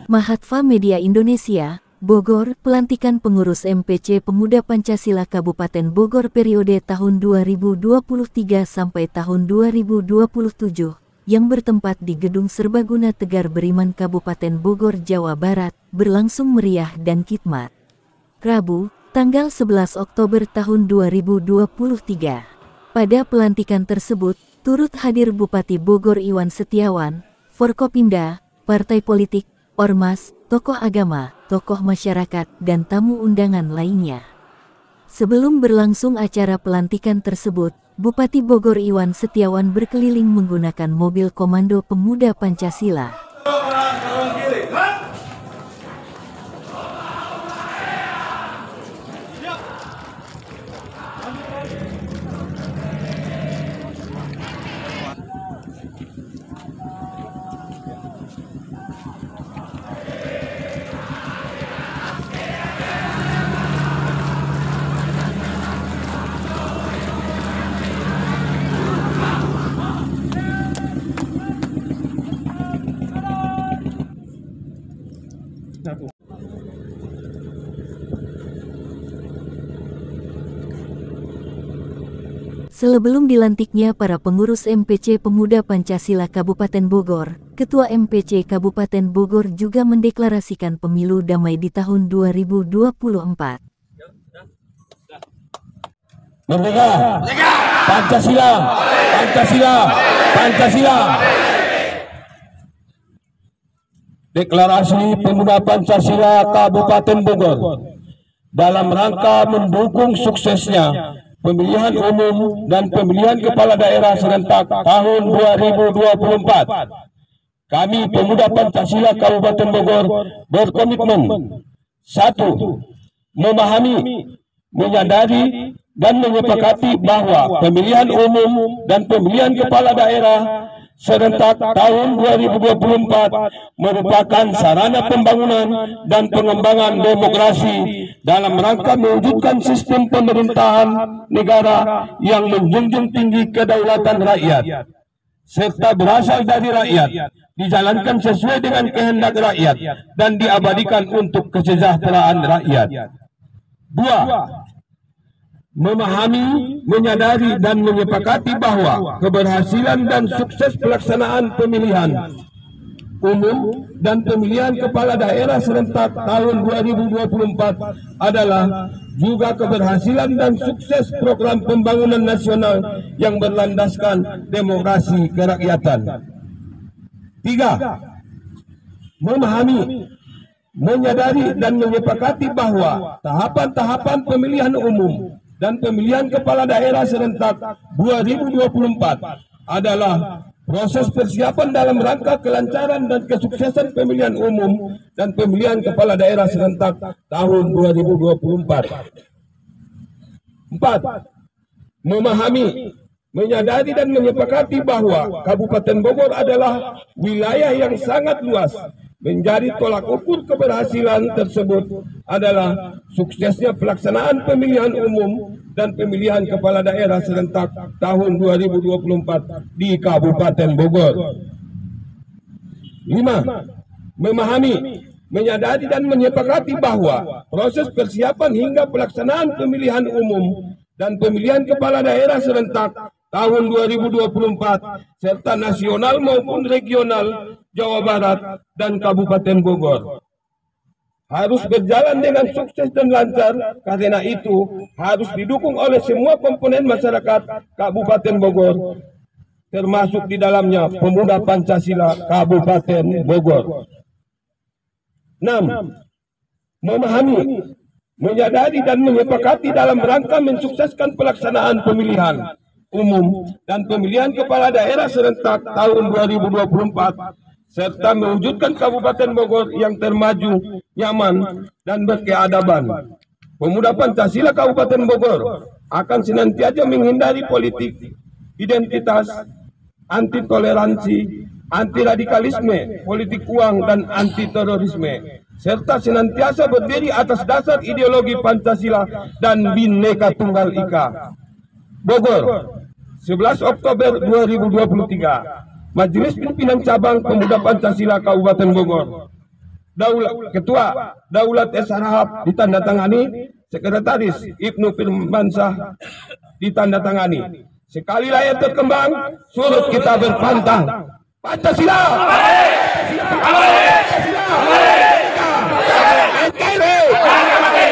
Mahatva Media Indonesia, Bogor, pelantikan pengurus MPC Pemuda Pancasila Kabupaten Bogor periode tahun 2023 sampai tahun 2027, yang bertempat di Gedung Serbaguna Tegar Beriman Kabupaten Bogor, Jawa Barat, berlangsung meriah dan khidmat. Rabu, tanggal 11 Oktober tahun 2023. Pada pelantikan tersebut, turut hadir Bupati Bogor Iwan Setiawan, Forkopimda, partai politik, ormas, tokoh agama, tokoh masyarakat, dan tamu undangan lainnya. Sebelum berlangsung acara pelantikan tersebut, Bupati Bogor Iwan Setiawan berkeliling menggunakan mobil Komando Pemuda Pancasila. Sebelum dilantiknya para pengurus MPC Pemuda Pancasila Kabupaten Bogor, Ketua MPC Kabupaten Bogor juga mendeklarasikan pemilu damai di tahun 2024. Merdeka! Pancasila! Pancasila! Pancasila! Deklarasi Pemuda Pancasila Kabupaten Bogor dalam rangka mendukung suksesnya pemilihan umum dan pemilihan kepala daerah serentak tahun 2024. Kami Pemuda Pancasila Kabupaten Bogor berkomitmen: 1. Memahami, menyadari, dan menyepakati bahwa pemilihan umum dan pemilihan kepala daerah serentak tahun 2024 merupakan sarana pembangunan dan pengembangan demokrasi dalam rangka mewujudkan sistem pemerintahan negara yang menjunjung tinggi kedaulatan rakyat, serta berasal dari rakyat, dijalankan sesuai dengan kehendak rakyat, dan diabadikan untuk kesejahteraan rakyat. 2. Memahami, menyadari, dan menyepakati bahwa keberhasilan dan sukses pelaksanaan pemilihan umum dan pemilihan kepala daerah serentak tahun 2024 adalah juga keberhasilan dan sukses program pembangunan nasional yang berlandaskan demokrasi kerakyatan. 3. Memahami, menyadari, dan menyepakati bahwa tahapan-tahapan pemilihan umum dan pemilihan kepala daerah serentak 2024 adalah proses persiapan dalam rangka kelancaran dan kesuksesan pemilihan umum dan pemilihan kepala daerah serentak tahun 2024. 4. Memahami, menyadari, dan menyepakati bahwa Kabupaten Bogor adalah wilayah yang sangat luas. Menjadi tolak ukur keberhasilan tersebut adalah suksesnya pelaksanaan pemilihan umum dan pemilihan kepala daerah serentak tahun 2024 di Kabupaten Bogor. 5. Memahami, menyadari, dan menyepakati bahwa proses persiapan hingga pelaksanaan pemilihan umum dan pemilihan kepala daerah serentak tahun 2024 serta nasional maupun regional Jawa Barat dan Kabupaten Bogor harus berjalan dengan sukses dan lancar. Karena itu harus didukung oleh semua komponen masyarakat Kabupaten Bogor, termasuk di dalamnya Pemuda Pancasila Kabupaten Bogor. 6. Memahami, menyadari, dan menyepakati dalam rangka mensukseskan pelaksanaan pemilihan umum dan pemilihan kepala daerah serentak tahun 2024 serta mewujudkan Kabupaten Bogor yang termaju, nyaman, dan berkeadaban. Pemuda Pancasila Kabupaten Bogor akan senantiasa menghindari politik identitas, anti toleransi, anti radikalisme, politik uang, dan anti terorisme, serta senantiasa berdiri atas dasar ideologi Pancasila dan Bhinneka Tunggal Ika. Bogor, 11 Oktober 2023. Majelis Pimpinan Cabang Pemuda Pancasila Kabupaten Bogor Ketua Daulat S. Harahap ditandatangani, Sekretaris Ibnu Firmansyah ditandatangani. Sekali rakyat terkembang, surut kita berpantang. Pancasila! Pancasila! NKRI!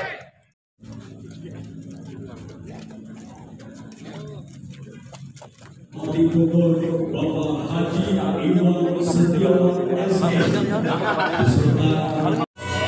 Di Bogor, Bapak Haji Iwan Setio beserta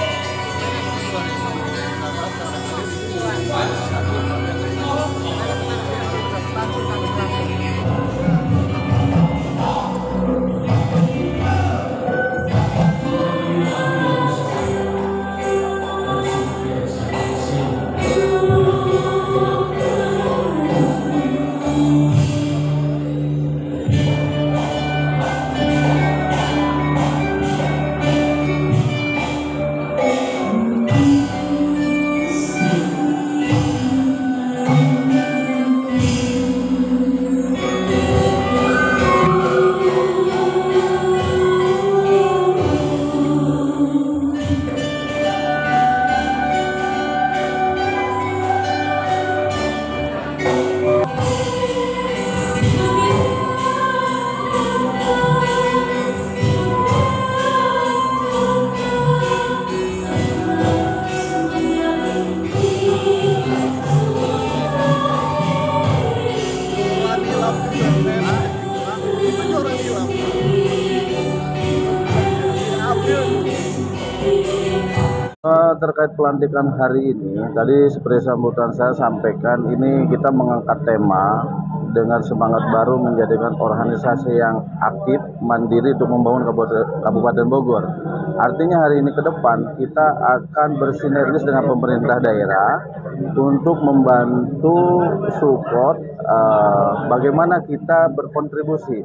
terkait pelantikan hari ini, tadi seperti sambutan saya sampaikan, ini kita mengangkat tema dengan semangat baru menjadikan organisasi yang aktif, mandiri untuk membangun Kabupaten Bogor. Artinya hari ini ke depan kita akan bersinergis dengan pemerintah daerah untuk membantu support bagaimana kita berkontribusi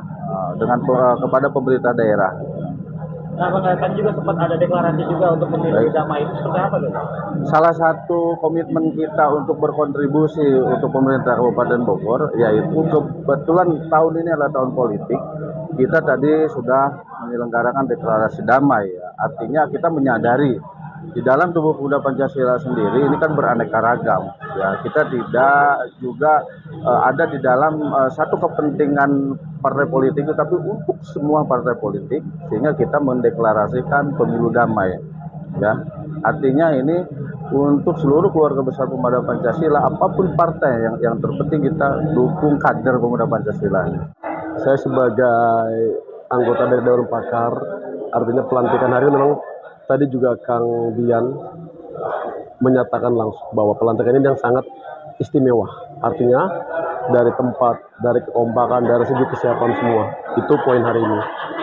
kepada pemerintah daerah. Nah, kan juga sempat ada deklarasi juga untuk pemilu damai. Itu seperti apa, tuh? Salah satu komitmen kita untuk berkontribusi untuk pemerintah Kabupaten Bogor, yaitu kebetulan tahun ini adalah tahun politik. Kita tadi sudah menyelenggarakan deklarasi damai. Ya. Artinya kita menyadari di dalam tubuh Pemuda Pancasila sendiri ini kan beraneka ragam. Ya, kita tidak juga ada di dalam satu kepentingan partai politik, tapi untuk semua partai politik, sehingga kita mendeklarasikan pemilu damai. Ya, artinya ini untuk seluruh keluarga besar Pemuda Pancasila, apapun partai yang terpenting kita dukung kader Pemuda Pancasila. Saya sebagai anggota dari Dewan Pakar, artinya pelantikan hari ini memang tadi juga Kang Dian menyatakan langsung bahwa pelantikan ini yang sangat istimewa. Artinya dari tempat, dari kekompakan, dari segi kesiapan semua. Itu poin hari ini.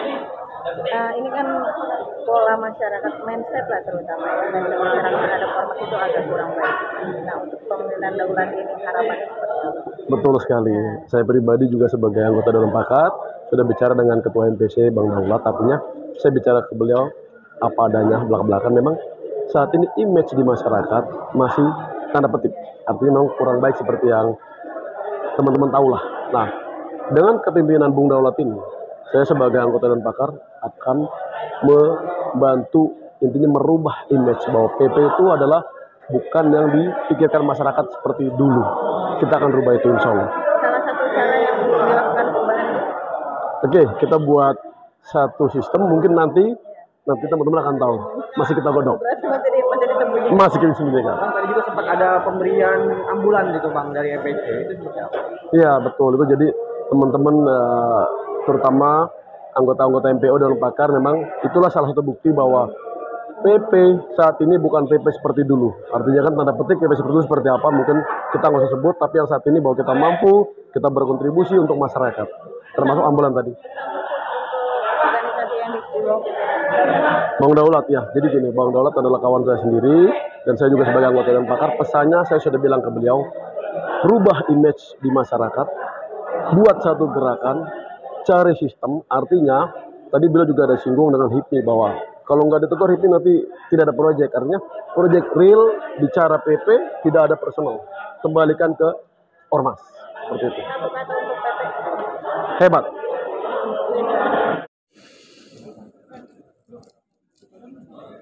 Ini kan pola masyarakat, mindset lah terutama ya, mindset masyarakat terhadap ormas itu agak kurang baik. Nah, untuk pemerintahan daulat ini harapannya seperti apa? Betul sekali. Saya pribadi juga sebagai anggota Dewan Pakar sudah bicara dengan Ketua MPC Bang Daulat. Artinya saya bicara ke beliau apa adanya, belak-belakan. Memang saat ini image di masyarakat masih tanda petik. Artinya memang kurang baik seperti yang teman-teman tahu lah. Nah, dengan kepemimpinan Bung Daulat ini, saya sebagai anggota Dewan Pakar akan membantu, intinya merubah image bahwa PP itu adalah bukan yang dipikirkan masyarakat seperti dulu. Kita akan rubah itu insya Allah. Salah satu cara yang dilakukan perubahan. Oke, kita buat satu sistem, mungkin nanti teman-teman akan tahu. Masih kita godok. Masih kita sembunyikan. Bang, tadi juga sempat ada pemberian ambulan gitu Bang dari MPC, itu seperti apa? Iya betul, itu jadi teman-teman terutama anggota-anggota MPO dan Pakar memang itulah salah satu bukti bahwa PP saat ini bukan PP seperti dulu. Artinya kan tanda petik PP seperti dulu seperti apa mungkin kita nggak usah sebut, tapi yang saat ini bahwa kita mampu, kita berkontribusi untuk masyarakat, termasuk ambulan tadi. Organisasi yang dikirim Bang Daulat ya, jadi gini, Bang Daulat adalah kawan saya sendiri dan saya juga sebagai anggota Dewan Pakar. Pesannya saya sudah bilang ke beliau, rubah image di masyarakat, buat satu gerakan, cari sistem. Artinya tadi beliau juga ada singgung dengan HIPMI bahwa kalau nggak ditegur HIPMI nanti tidak ada proyek. Artinya proyek real, bicara PP, tidak ada personal, kembalikan ke ormas seperti itu. Hebat.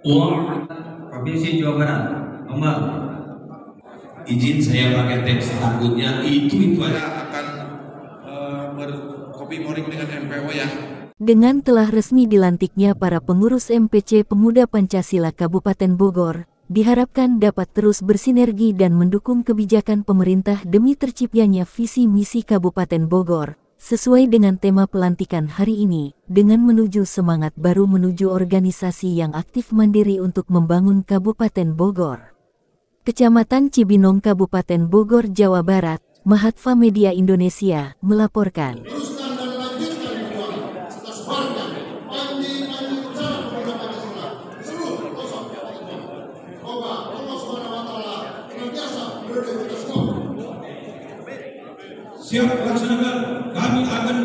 Provinsi Jawa Barat. Nomor izin saya pakai teks takutnya itu aja akan berkopi moring dengan MPO ya. Dengan telah resmi dilantiknya para pengurus MPC Pemuda Pancasila Kabupaten Bogor, diharapkan dapat terus bersinergi dan mendukung kebijakan pemerintah demi terciptanya visi misi Kabupaten Bogor, sesuai dengan tema pelantikan hari ini, dengan menuju semangat baru menuju organisasi yang aktif mandiri untuk membangun Kabupaten Bogor. Kecamatan Cibinong, Kabupaten Bogor, Jawa Barat, Mahatva Media Indonesia melaporkan. Siap laksanakan, kami akan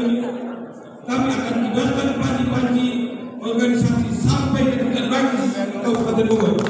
kibarkan panji-panji organisasi sampai ke tingkat bangsa Kabupaten Bogor.